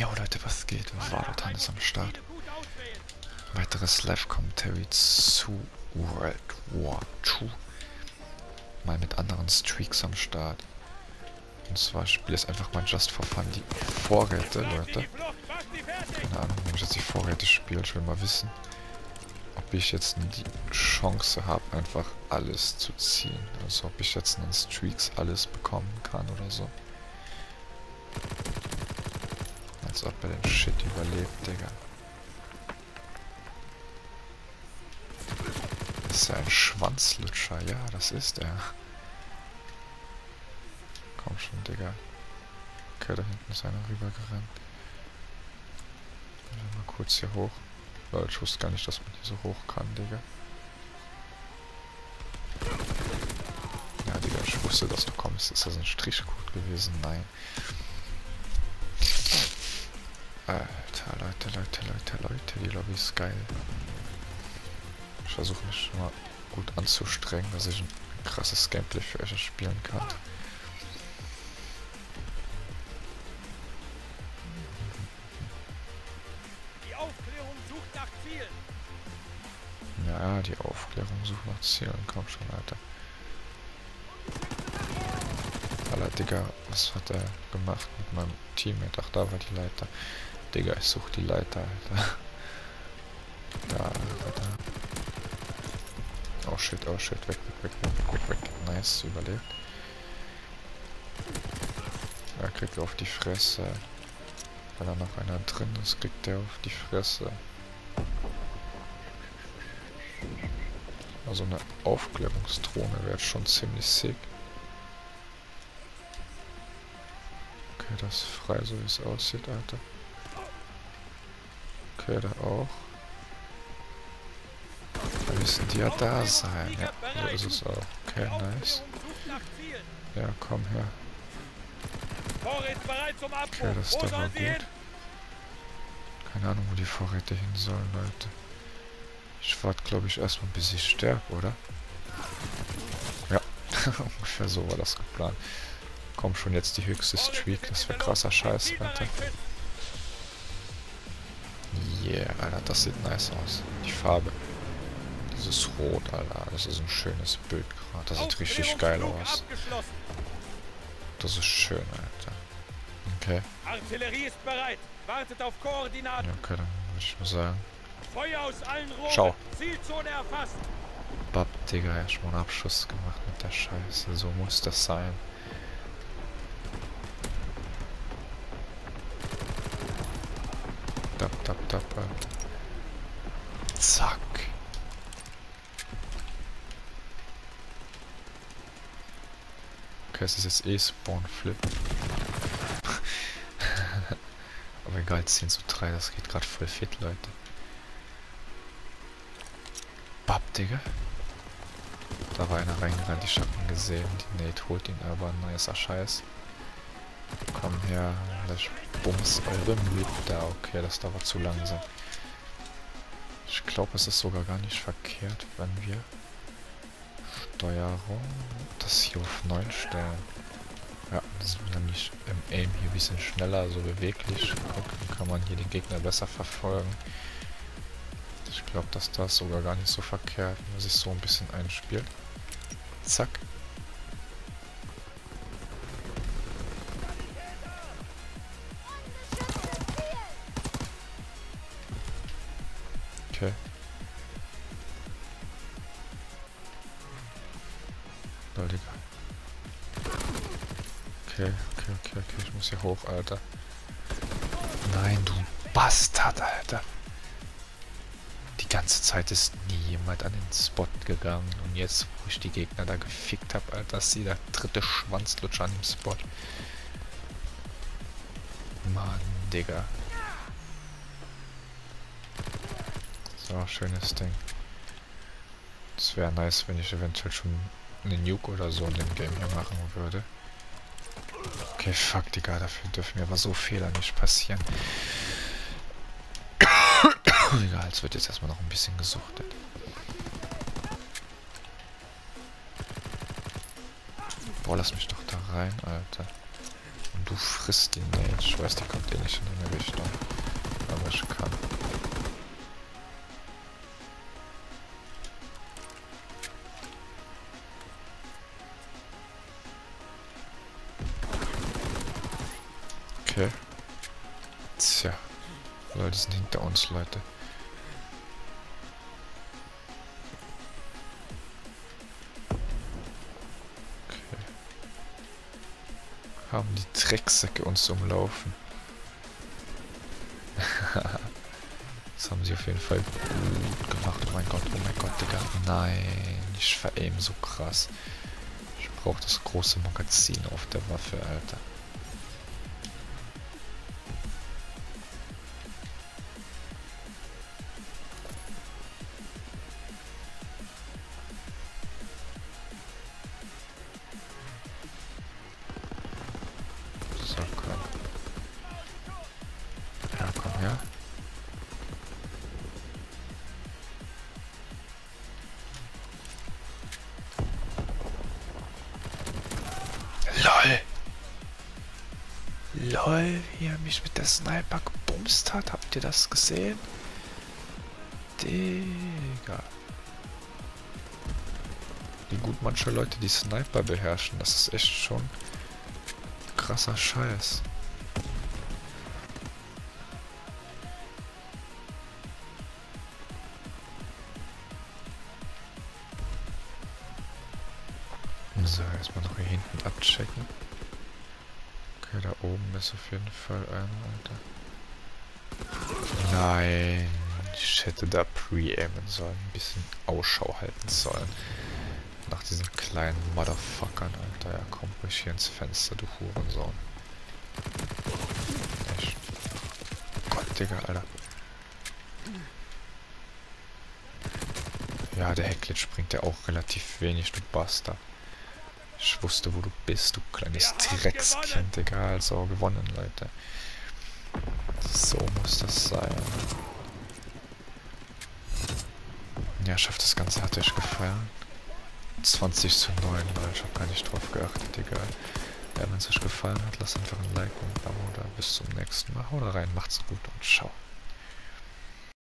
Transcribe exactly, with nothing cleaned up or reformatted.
Jo Leute, was geht? Valotan ist am Start. Weiteres Live-Commentary zu World War zwei. Mal mit anderen Streaks am Start. Und zwar spiele ich einfach mal just for fun die Vorräte, Leute. Keine Ahnung, wenn ich jetzt die Vorräte spiele, ich will mal wissen, ob ich jetzt die Chance habe, einfach alles zu ziehen. Also ob ich jetzt in den Streaks alles bekommen kann oder so. Als ob er den Shit überlebt, Digga. Das ist ja ein Schwanzlutscher, ja, das ist er. Komm schon, Digga. Okay, da hinten ist einer rübergerannt. Mal kurz hier hoch. Weil ich wusste gar nicht, dass man hier so hoch kann, Digga. Ja, Digga, ich wusste, dass du kommst. Ist das ein Strichcode gewesen? Nein. Alter, Leute, Leute, Leute, Leute, die Lobby ist geil. Ich versuche mich schon mal gut anzustrengen, dass ich ein krasses Gameplay für euch spielen kann. Die Aufklärung sucht nach Zielen. Ja, die Aufklärung sucht nach Zielen. Komm schon, Alter. Alter, Digga, was hat er gemacht mit meinem Teammate? Ach, da war die Leiter. Digga, ich suche die Leiter, Alter. Da, Alter, da. Oh shit, oh shit, weg, weg, weg, weg, weg, weg. Nice, überlebt. Er kriegt auf die Fresse. Wenn da noch einer drin ist, kriegt der auf die Fresse. Also eine Aufklärungsdrohne wäre schon ziemlich sick. Okay, das ist frei, so wie es aussieht, Alter. Okay, da auch. Da müssen die ja da sein. Ja, so ist es auch. Okay, nice. Ja, komm her. Okay, das ist doch mal gut. Keine Ahnung, wo die Vorräte hin sollen, Leute. Ich warte, glaube ich, erstmal, bis ich sterbe, oder? Ja, ungefähr so war das geplant. Komm schon, jetzt die höchste Streak. Das wäre krasser Scheiß, Alter. Yeah, Alter, das sieht nice aus. Die Farbe. Dieses Rot, Alter. Das ist ein schönes Bild gerade. Das sieht richtig geil aus. Das ist schön, Alter. Okay. Artillerie ist bereit. Wartet auf Koordinaten. Ja, okay, dann würde ich mal sagen. Feuer aus allen Rohren. Schau. Zielzone erfasst. Bab, Digga, erstmal einen Abschuss gemacht mit der Scheiße. So muss das sein. Dab, dab, dab, Alter. Zack. Okay, es ist jetzt eh Spawn-Flip. Aber egal, zehn zu drei, das geht gerade voll fit, Leute. Bab, Digga. Da war einer reingerannt, ich hab ihn gesehen. Die Nate holt ihn aber, nicer Scheiß. Komm her, ich bums eure Mütter. Okay, das dauert zu langsam. Ich glaube, es ist sogar gar nicht verkehrt, wenn wir Steuerung das hier auf neun stellen. Ja, das ist nämlich im Aim hier ein bisschen schneller, so beweglich. Dann kann man hier den Gegner besser verfolgen. Ich glaube, dass das sogar gar nicht so verkehrt, wenn man sich so ein bisschen einspielt. Zack. Okay. Lol, Digga. Okay, okay, okay, okay, ich muss hier hoch, Alter. Nein, du Bastard, Alter. Die ganze Zeit ist nie jemand an den Spot gegangen. Und jetzt, wo ich die Gegner da gefickt habe, Alter, ist der dritte Schwanzlutscher an dem Spot. Mann, Digga. So, schönes Ding. Es wäre nice, wenn ich eventuell schon eine Nuke oder so in dem Game hier machen würde. Okay, fuck, Digga, dafür dürfen mir aber so Fehler nicht passieren. Egal, es wird jetzt erstmal noch ein bisschen gesuchtet. Boah, lass mich doch da rein, Alter. Und du frisst die. Nee, ich weiß, die kommt eh nicht in deine Richtung. Aber ich kann. Okay. Tja. Leute sind hinter uns, Leute. Okay. Haben die Drecksäcke uns umlaufen. Das haben sie auf jeden Fall gut gemacht. Oh mein Gott, oh mein Gott, Digga. Nein, ich veraim so krass. Ich brauche das große Magazin auf der Waffe, Alter. So, komm. Ja, komm her. LOL! LOL, wie er mich mit der Sniper gebumst hat. Habt ihr das gesehen? Digga. Wie gut manche Leute die Sniper beherrschen. Das ist echt schon krasser Scheiß. So, erstmal noch hier hinten abchecken. Okay, da oben ist auf jeden Fall einer, Alter. Nein, ich hätte da pre-aimen sollen, ein bisschen Ausschau halten sollen. Nach diesen kleinen Motherfuckern, Alter. Ja, komm ruhig hier ins Fenster, du Hurensohn. Echt. Gott, Digga, Alter. Ja, der Heckglitch bringt ja auch relativ wenig, du Bastard. Ich wusste, wo du bist, du kleines Dreckskind. Egal, so gewonnen, Leute. So muss das sein. Ja, schafft das Ganze, hat euch gefallen. zwanzig zu neun, weil ich habe gar nicht drauf geachtet, egal. Ja, wenn es euch gefallen hat, lasst einfach ein Like und ein Abo da. Bis zum nächsten Mal. Haut rein, macht's gut und ciao.